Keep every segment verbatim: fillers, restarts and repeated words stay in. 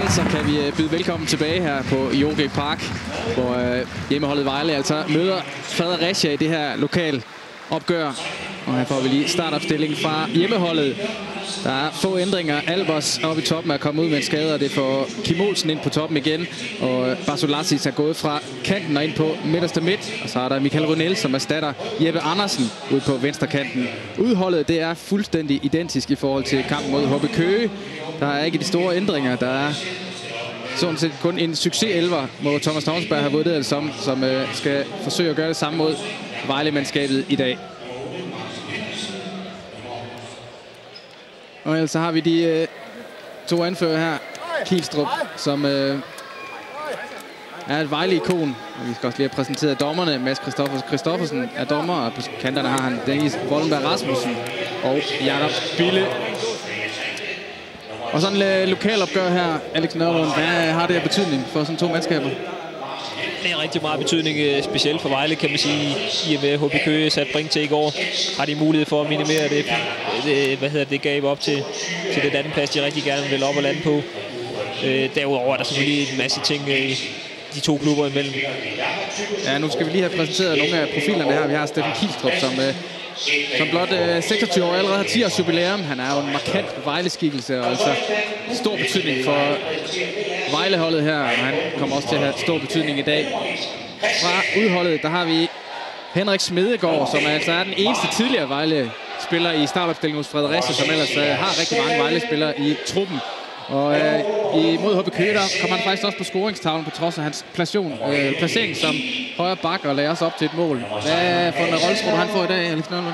så kan vi byde velkommen tilbage her på Jorgik Park, hvor øh, hjemmeholdet Vejle altså møder Fredericia i det her lokal opgør. Og her får vi lige startopstillingen fra hjemmeholdet. Der er få ændringer. Albers oppe i toppen er kommet ud med en skade, og det får Kim Olsen ind på toppen igen. Og Barsolassis er gået fra kanten og ind på midterste midt. Og så er der Michael Rønel, som erstatter Jeppe Andersen ude på venstre kanten. Udholdet det er fuldstændig identisk i forhold til kampen mod H B Køge. Der er ikke de store ændringer. Der er sådan set kun en succes-elver, hvor Thomas Tavnsberg har vurderet det som, som øh, skal forsøge at gøre det samme mod Vejle-mandskabet i dag. Og ellers så har vi de øh, to anfører her. Kielstrup, som øh, er et Vejle-ikon. Og vi skal også lige have præsenteret dommerne. Mads Christoffersen er dommer, og på kanterne har han Dennis Vollenberg Rasmussen og Jakob Bille. Og sådan en lokalopgør her, Alex Nørlund, hvad har det af betydning for sådan to mandskaber? Det er rigtig meget betydning, specielt for Vejle, kan man sige. I og med H B Køge sat Brink til i går, har de mulighed for at minimere det, det, hvad hedder det gab op til, til det anden plads, de rigtig gerne vil op og lande på. Øh, derudover er der selvfølgelig en masse ting øh, de to klubber imellem. Ja, nu skal vi lige have præsenteret nogle af profilerne her. Vi har Steffen Kielstrup, som, øh, som blot øh, seksogtyve år allerede har ti års jubilæum. Han er jo en markant Vejle-skikkelse, og altså stor betydning for Vejleholdet her, og han kommer også til at have stor betydning i dag. Fra udholdet, der har vi Henrik Smedegaard, som altså er den eneste tidligere Vejle-spiller i startopstillingen hos Fredericia, som ellers øh, har rigtig mange Vejle-spillere i truppen. Og øh, imod H B Køge, der kommer han faktisk også på scoringstavlen på trods af hans placering, øh, placering som højre bak og lagde os op til et mål. Hvad for en rolle tror du, han får i dag, Alex Nørlund?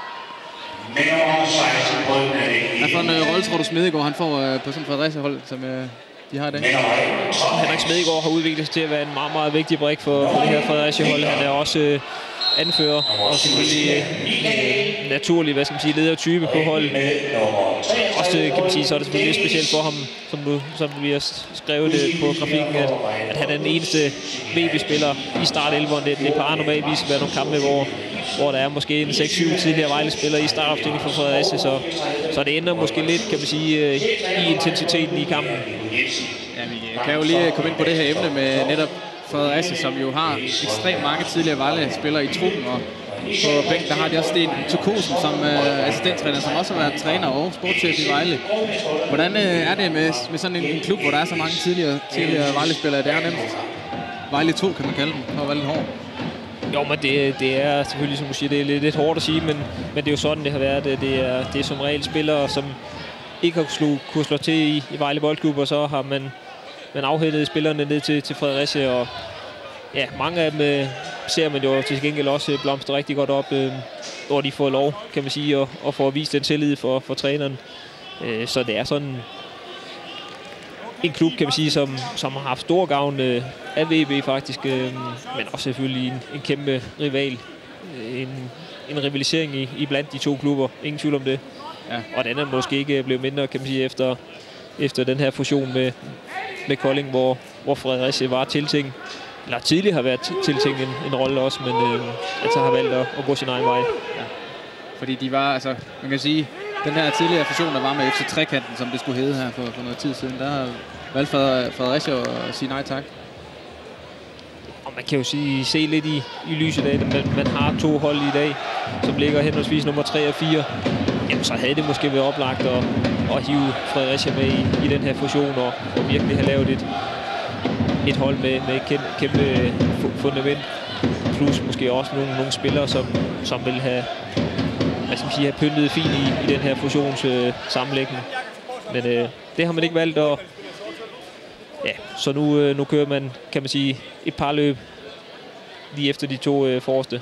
Hvad for en rolle tror du, Smedegaard han får øh, på sådan et Fredericia-hold, som øh, de har i dag? Henrik Smedegaard har udviklet sig til at være en meget, meget vigtig brik for, for det her Fredericia-hold. Han er også øh, anfører og selvfølgelig øh, naturlig, hvad skal man sige, ledertype på holdet. Også kan man sige, så er det selvfølgelig specielt for ham, som, du, som vi har skrevet det på grafikken, at, at han er den eneste V B-spiller i startelveren. Det, det plejer normalvis at være nogle kampe, hvor, hvor der er måske en seks syv tidligere Vejle-spillere i startopstilling for Fredericia, så, så det ændrer måske lidt, kan man sige, i intensiteten i kampen. Ja, vi kan jo lige komme ind på det her emne med netop Fredericia, som jo har ekstremt mange tidligere Vejle-spillere i truppen, og på bænken der har de også Sten Tukosen som øh, assistenttræner, som også har været træner og sportschef i Vejle. Hvordan øh, er det med, med sådan en, en klub, hvor der er så mange tidligere, tidligere Vejle-spillere? Det er nemt Vejle to, kan man kalde dem, for at være lidt hård. Jo, men det, det er selvfølgelig, som du siger, det er lidt, lidt hårdt at sige, men, men det er jo sådan, det har været. Det er, det er som regel spillere, som ikke har slå, kunne slå til i, i Vejle Boldklub, og så har man Man afhættede spillerne ned til, til Fredericia, og ja, mange af dem øh, ser man jo til gengæld også blomster rigtig godt op, øh, hvor de får lov, kan man sige, og, og får vist den tillid for, for træneren. Øh, så det er sådan en klub, kan man sige, som, som har haft stor gavn øh, af V B faktisk, øh, men også selvfølgelig en, en kæmpe rival. En, en rivalisering i, i blandt de to klubber, ingen tvivl om det. Ja. Og den er måske ikke blevet mindre, kan man sige, efter, efter den her fusion med med Kolding, hvor, hvor Fredericia var tiltænkt, eller tidligere har været tiltænkt en, en rolle også, men øh, altså har valgt at, at gå sin egen vej. Ja. Fordi de var, altså, man kan sige, den her tidligere fusion, der var med F C Trekanten, som det skulle hedde her for, for noget tid siden, der har valgt Fredericia at sige nej tak. Og man kan jo sige, se lidt i, i lyset af det, men man har to hold i dag, som ligger henholdsvis nummer tre og fire. Jamen, så havde det måske været oplagt at, at hive Fredericia med i, i den her fusion, og, og virkelig have lavet et, et hold med, med et kæmpe fundament. Plus måske også nogle, nogle spillere, som, som vil have, hvad skal man sige, have pyntet fint i, i den her fusionssammenlægning. Øh, Men øh, det har man ikke valgt, og ja, så nu, øh, nu kører man, kan man sige, et par løb lige efter de to øh, forreste.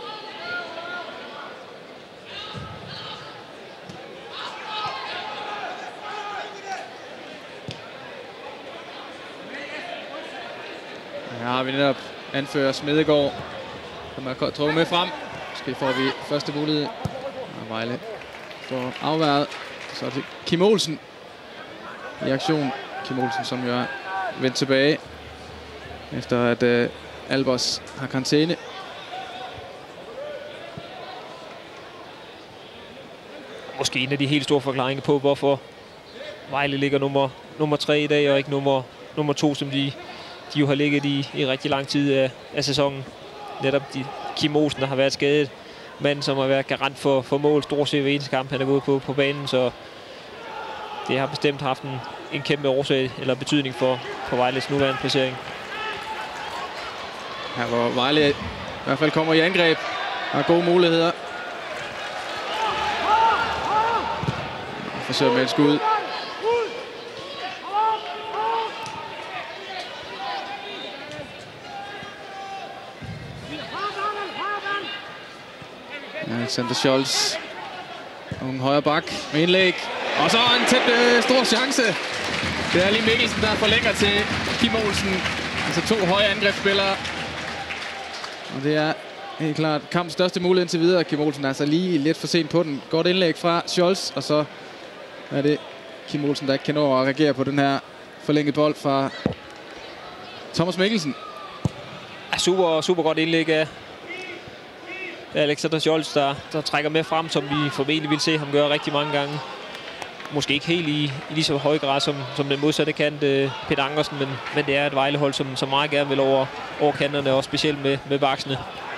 Her har vi netop anfører Smedegaard, som er trukket med frem. Måske får vi første mulighed. Og Vejle får afværet. Så er det Kim Olsen i aktion. Kim Olsen, som jo er vendt tilbage, efter at uh, Albers har karantæne. Måske en af de helt store forklaringer på, hvorfor Vejle ligger nummer, nummer tre i dag, og ikke nummer, nummer to, som de, de jo har ligget i, i rigtig lang tid af, af sæsonen. Netop de, Kim Olsen, der har været skadet, manden, som har været garant for, for mål, stort set ved eneste kamp, han er gået på, på banen, så det har bestemt haft en, en kæmpe årsag eller betydning for, for Vejles nuværende placering. Her hvor Vejle i hvert fald kommer i angreb, har gode muligheder. Forsøger med et skud. Alexander Scholz. Nogle højre bak med indlæg. Og så en tæt øh, stor chance. Det er lige Mikkelsen, der forlænger til Kim Olsen. Altså to høje angrebsspillere. Og det er helt klart kampens største mulighed indtil videre. Kim Olsen er altså lige lidt for sent på den. Godt indlæg fra Scholz. Og så er det Kim Olsen, der ikke kan nå at reagere på den her forlængede bold fra Thomas Mikkelsen. Ja, super, super godt indlæg af Alexander Scholz, der, der trækker med frem, som vi formentlig vil se ham gøre rigtig mange gange. Måske ikke helt i, i lige så høj grad som, som den modsatte kant, uh, Peter Ankersen, men, men det er et Vejlehold, som, som meget gerne vil over, over kanterne, og specielt med, med baksene.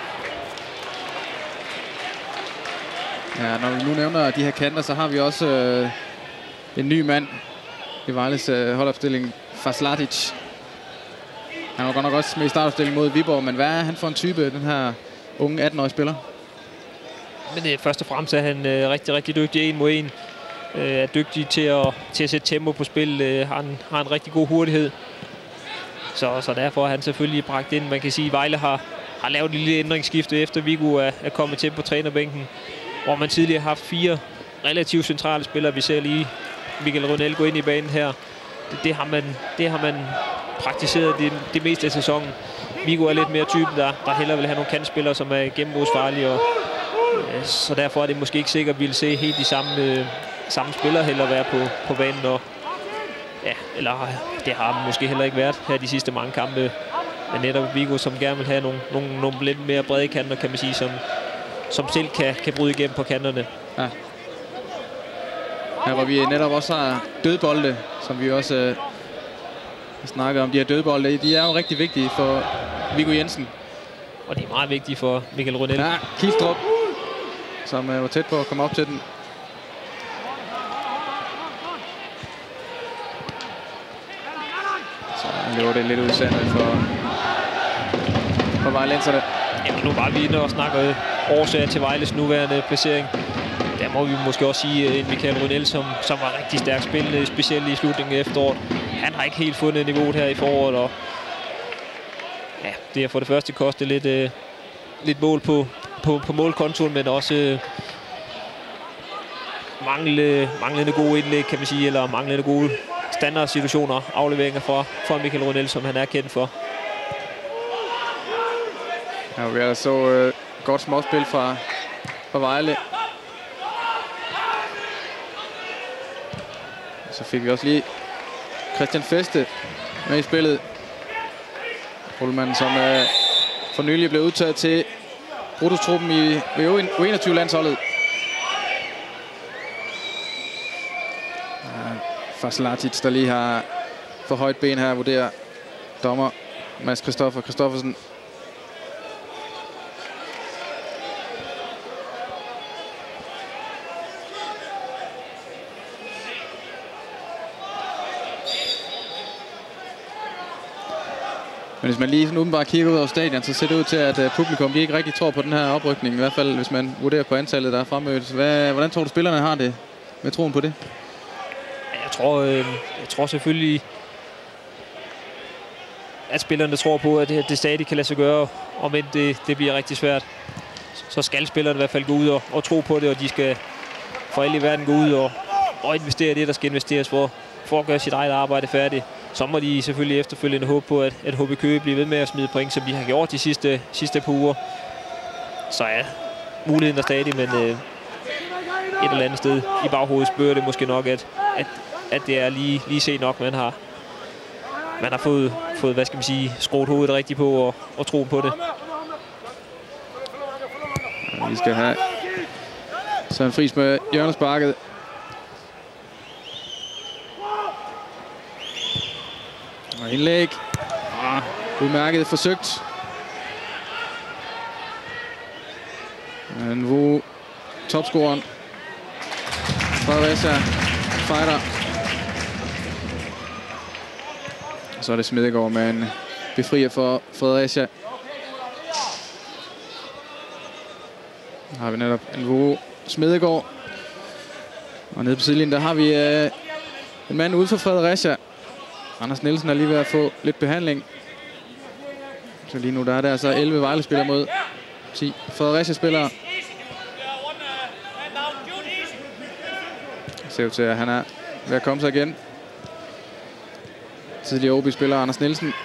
Ja, når vi nu nævner de her kanter, så har vi også øh, en ny mand i Vejles øh, holdopstilling, Faslatic. Han var godt nok også med i startopstillingen mod Viborg, men hvad er han for en type, den her unge atten-årige spiller? Men øh, først og fremmest er han øh, rigtig, rigtig dygtig en mod en. Øh, er dygtig til at, til at sætte tempo på spil, øh, har, en, har en rigtig god hurtighed. Så, så derfor er han selvfølgelig bragt ind. Man kan sige, at Vejle har, har lavet et lille ændringsskifte efter Viggo er, er kommet til på trænerbænken, hvor man tidligere har haft fire relativt centrale spillere. Vi ser lige Michael Rønnell gå ind i banen her. Det, det, har, man, det har man praktiseret det, det meste af sæsonen. Viggo er lidt mere typen, der, der hellere vil have nogle kantspillere, som er gennembrudsfarlige. Og, øh, så derfor er det måske ikke sikkert, at vi vil se helt de samme, øh, samme spillere heller være på, på banen. Og, ja, eller det har måske heller ikke været her de sidste mange kampe. Men netop Viggo, som gerne vil have nogle, nogle, nogle lidt mere brede kanter, kan man sige, som, som selv kan, kan bryde igennem på kanterne. Ja. Her hvor vi netop også har dødbolde, som vi også øh, snakker om. De her dødbolde, de er jo rigtig vigtige for Viggo Jensen. Og de er meget vigtige for Michael Rønnell. Ja, Kielstrup, som øh, var tæt på at komme op til den. Så løber det lidt ud i sandet for, for vejlenserne. Jamen, nu var vi inde og snakke årsager til Vejles nuværende placering. Der må vi måske også sige en Michael Rønnell, som, som var rigtig stærkt spillende, specielt i slutningen af efteråret. Han har ikke helt fundet niveauet her i foråret, og ja, det har for det første kostet lidt, øh, lidt mål på, på, på målkontoen, men også øh, manglende, manglende gode indlæg, kan man sige, eller manglende gode standardsituationer, afleveringer fra, fra Michael Rønnell, som han er kendt for. Ja, vi har så øh, godt småspil fra, fra Vejle. Så fik vi også lige Christian Feste med i spillet. Rullmann, som øh, for nylig blev udtaget til bruttotruppen i U enogtyve-landsholdet. Ja, Faslatic, der lige har for højt ben her, vurderer dommer Mads Christoffer Christoffersen. Men hvis man lige sådan udenbart kigger ud over stadion, så ser det ud til, at publikum de ikke rigtig tror på den her oprykning. I hvert fald, hvis man vurderer på antallet, der er fremmødt. Hvad, hvordan tror du, spillerne har det med troen på det? Jeg tror, øh, jeg tror selvfølgelig, at spillerne tror på, at det, det stadig kan lade sig gøre, om end det, det bliver rigtig svært. Så skal spillerne i hvert fald gå ud og, og tro på det, og de skal for alle i verden gå ud og, og investere det, der skal investeres for, for at gøre sit eget arbejde færdigt. Så må de selvfølgelig efterfølgende håbe på, at, at H B Køge bliver ved med at smide point, som de har gjort de sidste, sidste par uger. Så ja, muligheden er stadig, men øh, et eller andet sted i baghovedet spørger det måske nok, at, at, at det er lige, lige set nok, man har, man har fået, fået, hvad skal man sige, skruet hovedet rigtigt på og, og tro på det. Ja, vi skal have Søren Friis med hjørnesparket. indlæg. Ah, udmærket forsøgt. Nvu, topscoren. Fredericia fighter. Og så er det Smedegaard med en befrier for Fredericia. Der har vi netop Nvu, Smedegaard. Og nede på sidelinjen, der har vi øh, en mand ude for Fredericia. Anders Nielsen er lige ved at få lidt behandling. Så lige nu der er der altså elleve Vejle-spillere mod ti Fredericia-spillere. Det ser ud til, at han er ved at komme sig igen. Tidligere O B-spiller Anders Nielsen.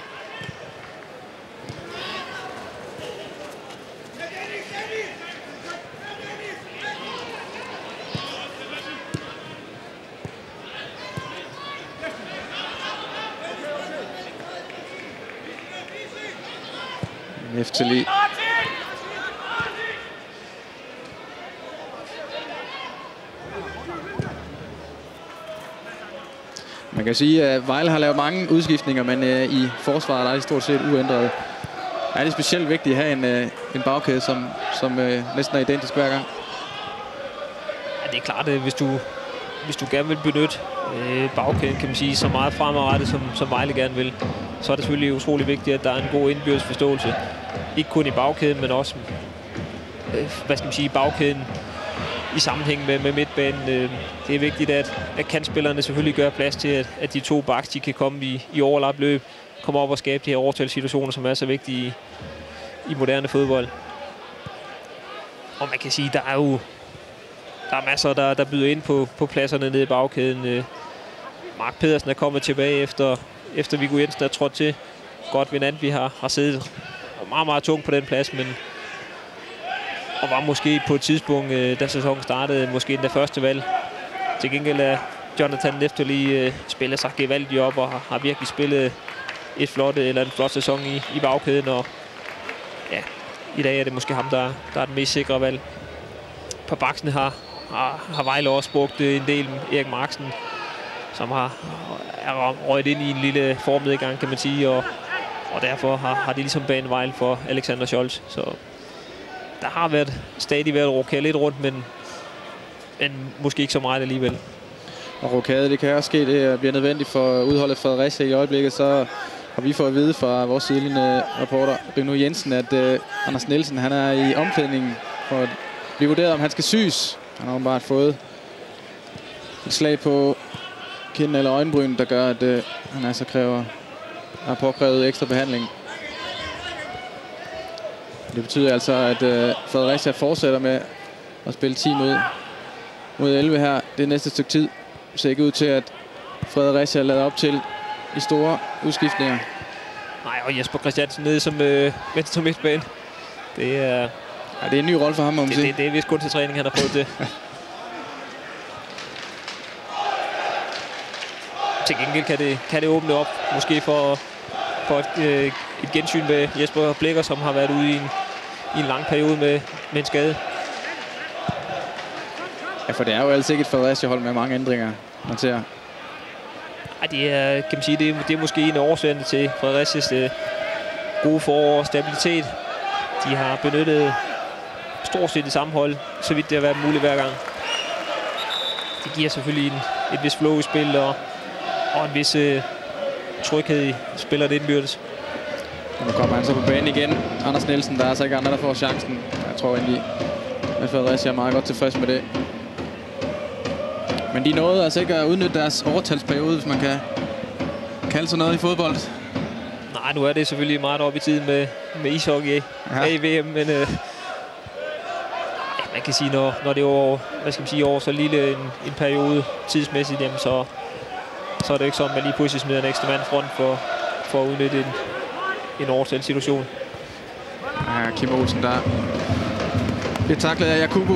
Neftali. Man kan sige, at Vejle har lavet mange udskiftninger, men øh, i forsvaret er det stort set uændret. Er det specielt vigtigt at have en, øh, en bagkæde, som, som øh, næsten er identisk hver gang? Ja, det er klart, at hvis du, hvis du gerne vil benytte øh, bagkæden, kan man sige, så meget fremadrettet, som, som Vejle gerne vil, så er det selvfølgelig utrolig vigtigt, at der er en god indbyrdes forståelse. Ikke kun i bagkæden, men også øh, hvad skal man sige, bagkæden i sammenhæng med, med midtbanen. Øh, det er vigtigt, at, at kantspillerne selvfølgelig gør plads til, at, at de to backs, de kan komme i, i overlapløb, komme op og skabe de her overtalssituationer, som er så vigtige i, i moderne fodbold. Og man kan sige, der er jo der er masser, der, der byder ind på, på pladserne nede i bagkæden. Øh, Mark Pedersen er kommet tilbage efter, efter Viggo Jensen er trådt til. Godt Venant, vi har, har siddet meget, meget tungt på den plads, men og var måske på et tidspunkt, øh, da sæsonen startede, måske endda første valg. Til gengæld er Jonathan Neftali øh, spillet sig gevaldigt op og har, har virkelig spillet et flot, eller en flot sæson i, i bagkæden. Og ja, i dag er det måske ham, der, der er den mest sikre valg. På baksen har, har, har Vejle også brugt en del. Erik Marksen, som har er røget ind i en lille formnedgang, kan man sige. Og, og derfor har, har de ligesom banet Vejle for Alexander Scholz. Så der har været stadig været rokeret lidt rundt, men, men måske ikke så meget alligevel. Og rokade, det kan også ske, det bliver nødvendigt for udholdet Fredericia i øjeblikket. Så har vi fået at vide fra vores sidelinje reporter Rino Jensen, at uh, Anders Nielsen han er i omklædningen for at blive vurderet, om han skal syes. Han har bare fået et slag på kinden eller øjenbryn, der gør, at uh, han altså kræver, har påkrævet ekstra behandling. Det betyder altså, at uh, Fredericia fortsætter med at spille ti mod, mod elleve her. Det næste stykke tid ser ikke ud til, at Fredericia lader op til i store udskiftninger. Nej, og Jesper Christiansen nede som øh, venstre midtbane. Det er, ja, det er en ny rolle for ham, må man det, sige. Det, det er vist kun til træning, han har fået det. Til gengæld kan det, kan det åbne op, måske for, for et, øh, et gensyn med Jesper Blikker, som har været ude i en, i en lang periode med, med en skade. Ja, for det er jo altså ikke et Fredericia-hold med mange ændringer, man ser. Ej, det er, kan man sige, det er, det er måske en af årsagerne til Fredericias øh, gode forår og stabilitet. De har benyttet stort set det samme hold, så vidt det har været muligt hver gang. Det giver selvfølgelig en, et vis flow i spil og, og en vis øh, tryghed i spillet indbyrdes. Nu kommer han så på banen igen. Anders Nielsen, der er altså ikke andre, der får chancen. Jeg tror egentlig, at Fredericia er meget godt tilfreds med det. Men de nåede altså ikke at udnytte deres overtalsperiode, hvis man kan kalde sig noget i fodbold. Nej, nu er det selvfølgelig meget op i tiden med, med ishockey ja. i V M, men øh, man kan sige, når, når det er over, hvad skal man sige, over så lille en, en periode tidsmæssigt, jamen, så, så er det ikke sådan, at man lige pludselig smider en ekstra mand front for, for at udnytte en, en overtalssituation. Ja, Kim Olsen, der bliver taklet af Jakubu.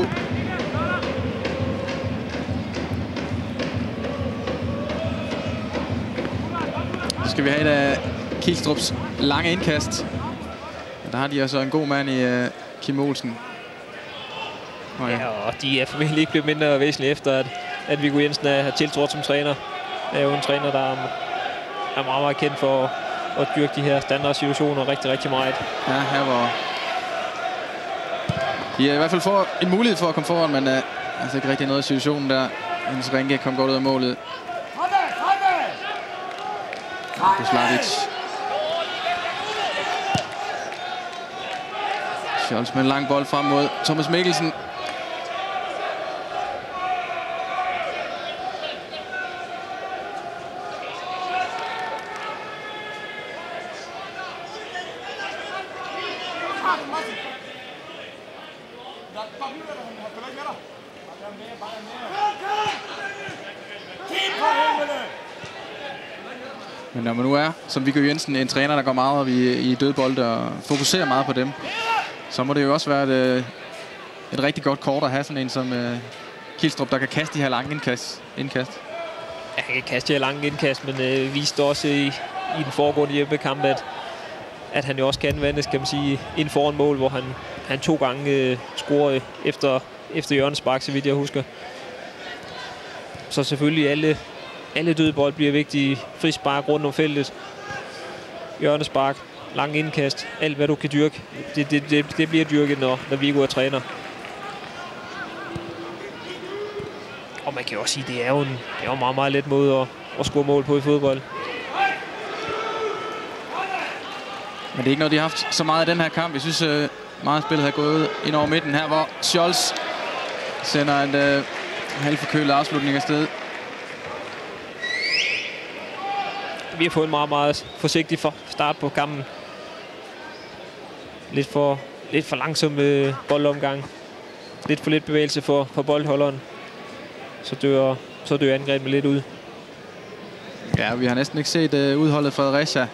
Skal vi have et af Kielstrups lange indkast. Der har de altså en god mand i uh, Kim Olsen. Oh, ja. Ja, og de er formentlig ikke blevet mindre væsentligt efter, at, at Viggo Jensen er tiltrådt som træner. Det er jo en træner, der er, er meget, meget kendt for at dyrke de her standardsituationer rigtig, rigtig meget. Ja, her hvor de i hvert fald får en mulighed for at komme foran, men uh, altså ikke rigtig noget i situationen der. Hans Ringe kom godt ud af målet. Fasladic. Scholz med en lang bold frem mod Thomas Mikkelsen. Men når man nu er, som Viggo Jensen, en træner, der går meget op i, i dødbolde og fokuserer meget på dem, så må det jo også være et, et rigtig godt kort at have sådan en som uh, Kielstrup, der kan kaste de her lange indkast. indkast. Ja, han kan kaste de her lange indkast, men øh, viste også i, i den foregående hjemmekamp, at, at han jo også kan anvendes, kan man sige, ind foran mål, hvor han, han to gange øh, scorer efter, efter hjørnespark, så vidt jeg husker. Så selvfølgelig alle, alle dødbold bliver vigtige. Frispark rundt om feltet, hjørnespark, lang indkast, alt hvad du kan dyrke, det, det, det, det bliver dyrket, når, når Viggo er træner. Og man kan jo også sige, det er jo en, det er jo en meget, meget let måde at, at score mål på i fodbold. Men det er ikke noget, de har haft så meget i den her kamp. Jeg synes, uh, meget spillet har gået ind over midten her, hvor Scholz sender en uh, halvforkølet afslutning afsted. Vi har fået en meget, meget forsigtig start på kampen. Lidt for, lidt for langsom øh, boldomgang. Lidt for lidt bevægelse for, for boldholderen. Så dør, så dør angrebet lidt ud. Ja, vi har næsten ikke set uh, udholdet Fredericia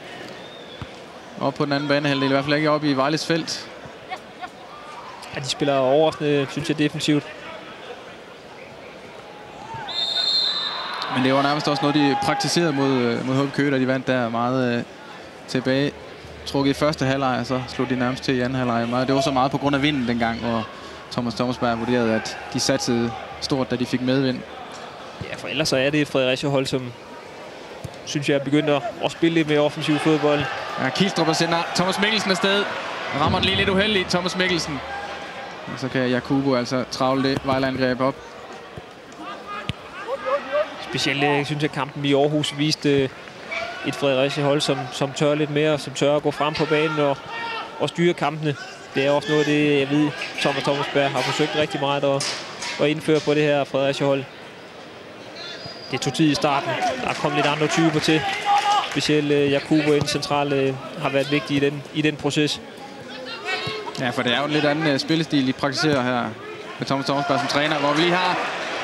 op på den anden banehalvdel. I hvert fald ikke oppe i Vejles felt. Ja, de spiller overraskende, synes jeg, defensivt. Men det var nærmest også noget, de praktiserede mod, mod H B Køge, da de vandt der meget uh, tilbage. Trukket i første halvleg, og så slog de nærmest til i anden halvleg. Det var så meget på grund af vinden dengang, hvor Thomas Thomasberg vurderede, at de satsede stort, da de fik medvind. Ja, for ellers så er det et Fredericia-hold, som synes jeg er begyndt at spille lidt mere offensiv fodbold. Ja, Kielstrup sender Thomas Mikkelsen afsted. Rammer den lige lidt uheldigt, Thomas Mikkelsen. Og så kan Jakubo altså travle det Vejle-angreb op. Specielt synes jeg, kampen i Aarhus viste et Fredericia-hold, som, som tør lidt mere, som tør at gå frem på banen og, og styre kampene. Det er også noget af det, jeg ved, Thomas Thomasberg har forsøgt rigtig meget at, at indføre på det her Fredericia-hold. Det tog tid i starten. Der er kommet lidt andre typer til. Specielt uh, Jakubo inden central uh, har været vigtig i den, i den proces. Ja, for det er jo en lidt anden uh, spillestil, de praktiserer her med Thomas Thomasberg som træner, hvor vi lige har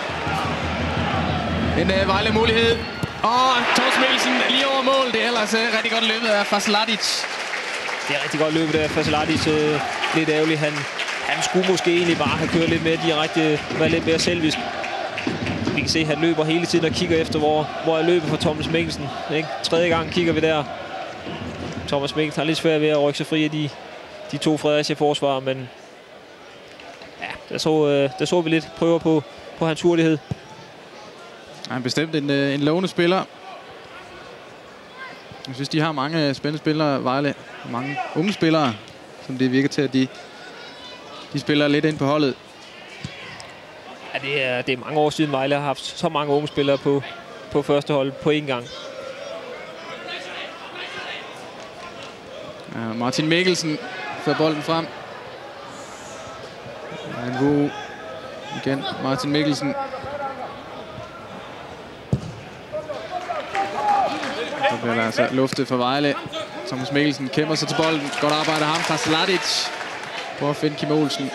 en uh, Vejle-mulighed. Og Thomas Mikkelsen lige over mål. Det er ellers uh, rigtig godt løbet af Fasladic. Det er rigtig godt løbet af Fasladic. Uh, lidt ærgerligt. Han, han skulle måske egentlig bare have kørt lidt mere direkte, være lidt mere selvisk. Vi kan se, at han løber hele tiden og kigger efter, hvor, hvor er løbet for Thomas Mikkelsen. Ikke? Tredje gang kigger vi der. Thomas Mikkelsen har lidt svært ved at rykke sig fri af de, de to Fredericia-forsvarer, men ja, der så, øh, der så vi lidt prøver på, på hans hurtighed. Han er bestemt en, en lovende spiller. Jeg synes, de har mange spændende spillere, Vejle. Mange unge spillere, som det virker til, at de, de spiller lidt ind på holdet. Ja, det er, det er mange år siden Vejle har haft så mange unge spillere på, på første hold på én gang. Ja, Martin Mikkelsen fører bolden frem. Ja, en god igen, Martin Mikkelsen. Så bliver der altså luftet for Vejle. Thomas Mikkelsen kæmper sig til bolden. Godt arbejde af ham. Fasladic prøver at finde Kim Olsen.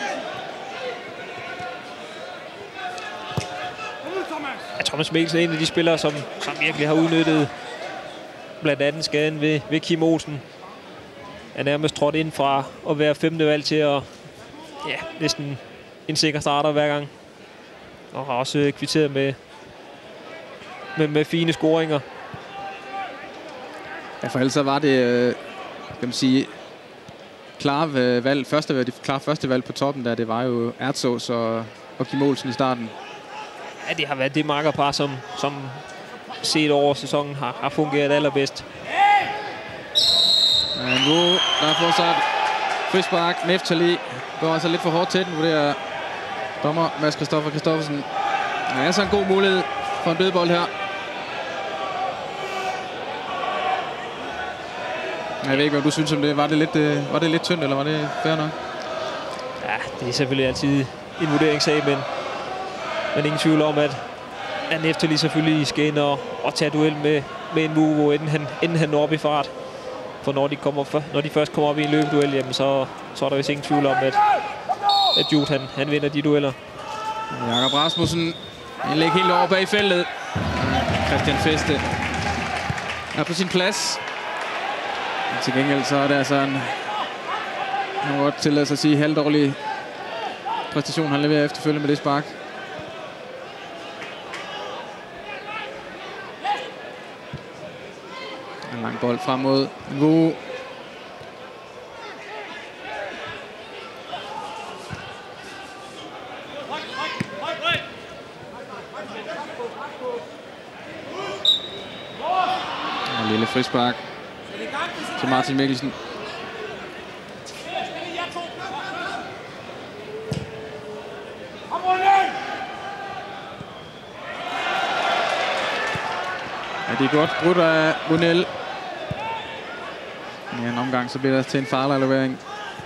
Ja, Thomas Mikkelsen er en af de spillere, som, som virkelig har udnyttet blandt andet skaden ved, ved Kim Olsen. Han er nærmest trådt ind fra at være femte valg til at ja, næsten en sikker starter hver gang. Og har også kvitteret med, med, med fine scoringer. Ja, for ellers så var det, kan man sige, klare valg, første valg, klare første valg på toppen der, det var jo Ertsås og, og Kim Olsen i starten. Ja, det har været det makkerpar, som, som set over sæsonen har, har fungeret allerbedst. Nvou, der får så et frispark. Neftali går altså lidt for hårdt til den, vurderer dommer Mads Christoffer Christoffersen. Ja, altså en god mulighed for en dødbold her. Jeg ved ikke, hvad du synes om det. Var det lidt, var det lidt tyndt, eller var det fair nok? Ja, det er selvfølgelig altid en vurderingssag, men, men ingen tvivl om, at, at Neftali selvfølgelig skal ind og, og tage duel med, med Nvou, inden han, inden han når op i fart. For når de, kommer for, når de først kommer op i en løbeduel, jamen så, så er der vist ingen tvivl om, at, at Jude han, han vinder de dueller. Jakob Rasmussen, han lægger helt over bag i feltet. Christian Feste er på sin plads. Men til gengæld så er det altså en, han må godt tillade sig at sige, halvdårlig præstation, han leverer efterfølgende med det spark. En lang bold frem mod Nvou. En lille frispark til Martin Mikkelsen. Ja, det er godt brudt af Brunel. I en omgang så bliver der til en farlig levering.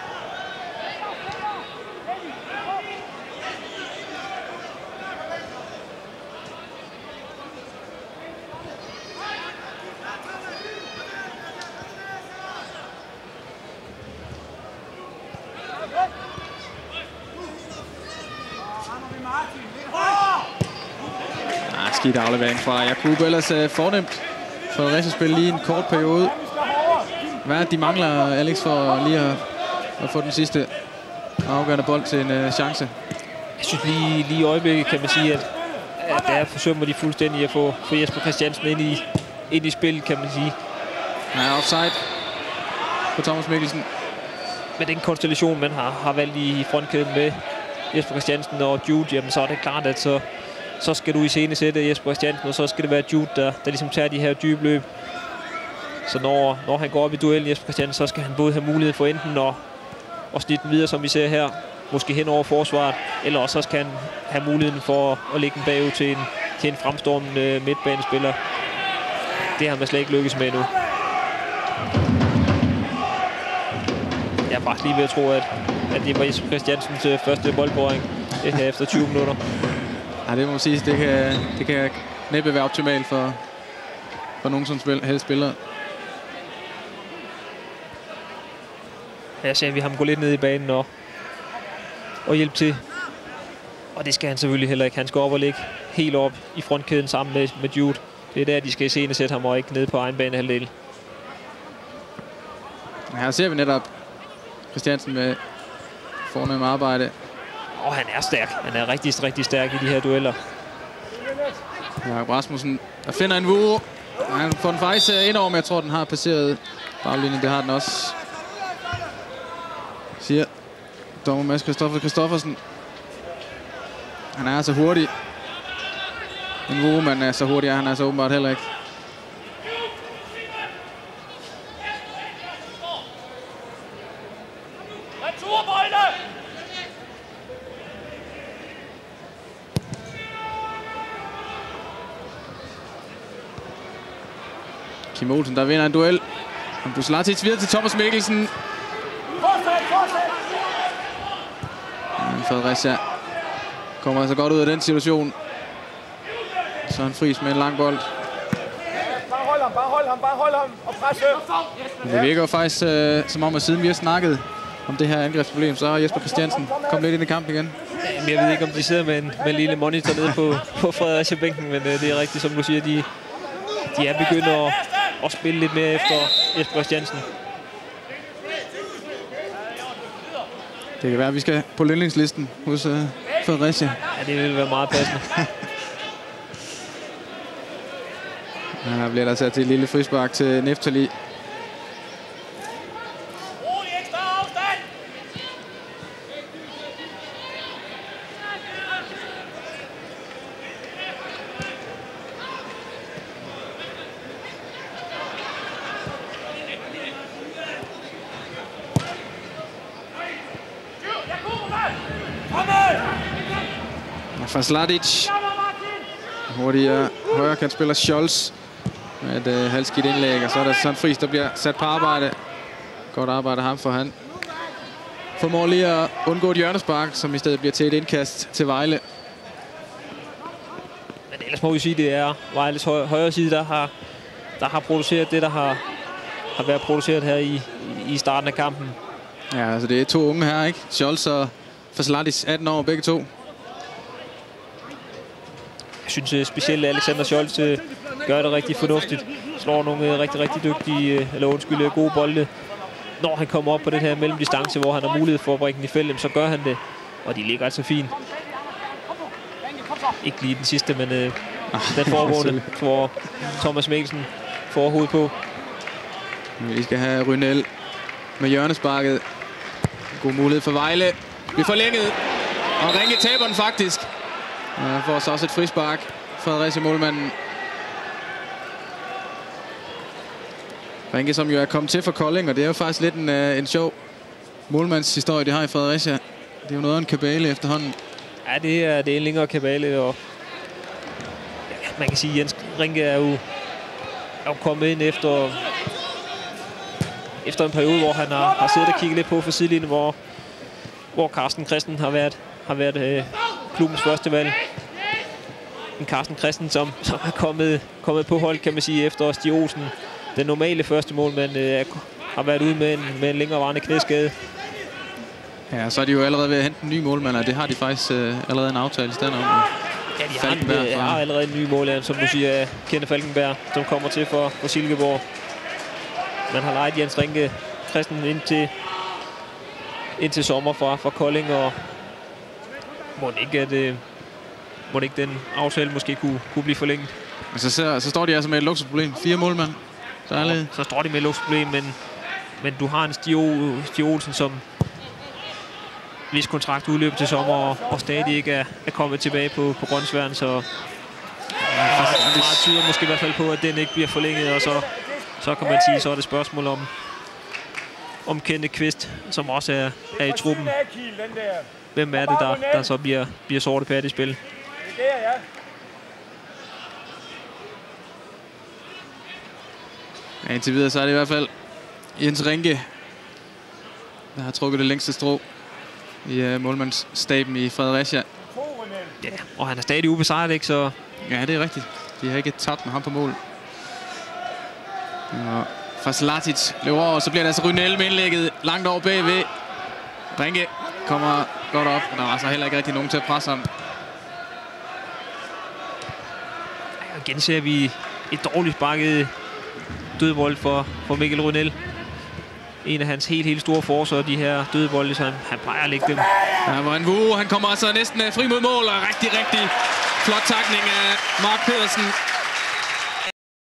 Ah, skidt aflevering fra Jakub. Ellers uh, fornemt for Fredericia lige en kort periode. Hvad er det, de mangler, Alex, for lige at, at få den sidste afgørende bold til en uh, chance? Jeg synes lige, lige i øjeblikket kan man sige, at, at der forsømmer de fuldstændig at få, få Jesper Christiansen ind i, ind i spillet, kan man sige. Ja, offside på Thomas Mikkelsen. Med den konstellation, man har, har valgt i frontkæden med Jesper Christiansen og Jude, jamen så er det klart, at så, så skal du iscenesætte Jesper Christiansen, og så skal det være Jude, der, der ligesom tager de her dybe løb. Så når, når han går op i duellen, Jesper Christiansen, så skal han både have mulighed for enten at, at snitte den videre, som vi ser her, måske hen over forsvaret, eller også så skal han have muligheden for at, at lægge den bagud til en, til en fremstormende midtbanespiller. Det har man slet ikke lykkes med endnu. Jeg er faktisk lige ved at tro, at, at det var Jesper Christiansens første boldborring her efter tyve minutter. Ja, det må man sige. Det kan, det kan næppe være optimalt for, for nogen som spil, helst spillere. Jeg ser, at vi har ham gå lidt ned i banen og, og hjælpe til. Og det skal han selvfølgelig heller ikke. Han skal op og ligge helt op i frontkæden sammen med, med Jude. Det er der, de skal iscenesætte ham og ikke ned på egen banehalvdel. Her ser vi netop Christiansen med fornem arbejde. Og han er stærk. Han er rigtig, rigtig stærk i de her dueller. Jakob Rasmussen, der finder en Nvou. Han får den faktisk ind over, men jeg tror, den har passeret baglinjen. Det har den også, siger dommer Mads Christoffer Christoffersen. Han er altså hurtig. Nvou, men er så hurtig er han altså åbenbart heller ikke. Kim Olsen, der vinder en duel. Buslatic videre til Thomas Mikkelsen. Fredericia kommer altså godt ud af den situation. Så han Friis med en lang bold. Bare hold ham, bare hold ham, bare hold ham og presse. Det virker jo faktisk øh, som om, at siden vi har snakket om det her angrebsproblem, så har Jesper Christiansen kommet lidt ind i kampen igen. Jamen, jeg ved ikke, om de sidder med en, med en lille monitor nede på, på Fredericia-bænken, men øh, det er rigtigt, som du siger, de, de er begyndt at, at spille lidt mere efter Jesper Christiansen. Det kan være, at vi skal på lønningslisten hos øh, Fredericia. Ja, det vil være meget passende. Ja, der bliver der sat til et lille frispark til Neftali. Fasladic. Hurtigere højrekantspiller Scholz med et øh, halvskidt indlæg, og så er der Søren Friis, der bliver sat på arbejde. Godt arbejde af ham, for han formår lige at undgå et hjørnespark, som i stedet bliver til et indkast til Vejle. Men ellers må vi sige, det er Vejles høj højre side, der har, der har produceret det, der har, har været produceret her i, i starten af kampen. Ja, altså det er to unge her, ikke? Scholz og Fasladic, atten år, begge to. Jeg synes specielt, at Alexander Scholz gør det rigtig fornuftigt. Slår nogle rigtig, rigtig dygtige, eller undskyld, gode bolde. Når han kommer op på den her mellemdistance, hvor han har mulighed for at bringe den i feltet, så gør han det. Og de ligger altså fint. Ikke lige den sidste, men øh, den foregående, hvor Thomas Mikkelsen får hovedet på. Vi skal have Rynel med hjørnesparket. God mulighed for Vejle. Vi forlænget. Og Ringe taber den faktisk. Og får så også et frispark. Fredericia målmanden. Ringe, som jo er kommet til for Kolding, og det er jo faktisk lidt en, uh, en sjov målmandshistorie, de har i Fredericia. Det er jo noget af en kabale efterhånden. Ja, det er, det er en længere kabale, og ja, man kan sige, at Jens Ringe er jo, er jo kommet ind efter, efter en periode, hvor han har, har siddet og kigget lidt på for sidelinjen, hvor, hvor Carsten Christen har været, har været øh, klubbens første valg. En Carsten Christen, som, som er kommet, kommet på hold, kan man sige, efter Stig Olsen. Den normale første målmand øh, har været ude med en, med en længerevarende knæskade. Ja, så er de jo allerede ved at hente en ny målmand, og det har de faktisk øh, allerede en aftale i stedet om. Ja, de har, en, øh, har allerede en ny målmand, som du siger, Kenneth Falkenberg, som kommer til for, for Silkeborg. Man har lejet Jens Ringe Christen ind til, ind til sommer fra, fra Kolding, og må ikke, at, øh, må ikke den aftale måske kunne, kunne blive forlænget. Så, så, så står de altså med et luksusproblem. Fire målmand. Så, ja, så står de med et luksusproblem, men, men du har en Stig, Stig Olsen, som hvis kontrakt udløber til sommer, og, og stadig ikke er, er kommet tilbage på, på Grønsværen, så ja, meget tyder måske i hvert fald på, at den ikke bliver forlænget, og så, så kan man sige, så er det spørgsmål om, om Kenneth Kvist, som også er, er i truppen. Hvem er det, der, der så bliver, bliver sorte pært i spil? Ja, indtil videre så er det i hvert fald Jens Ringe, der har trukket det længste strå i uh, målmandsstaben i Fredericia. Ja, og han er stadig ubesejret, ikke? Så ja, det er rigtigt. De har ikke tabt med ham på mål. Og Fasladic løber over, og så bliver det altså Rynel med indlægget langt over bagved. Ringe kommer godt op, og der var altså heller ikke rigtig nogen til at presse ham. Ja, igen ser vi et dårligt sparket dødbold for, for Mikkel Rynel. En af hans helt, helt store forsøg, de her dødbolde, så han, han plejer at lægge dem. Ja, hvor han god. Han kommer altså næsten fri mod mål, og rigtig, rigtig flot takning af Mark Pedersen.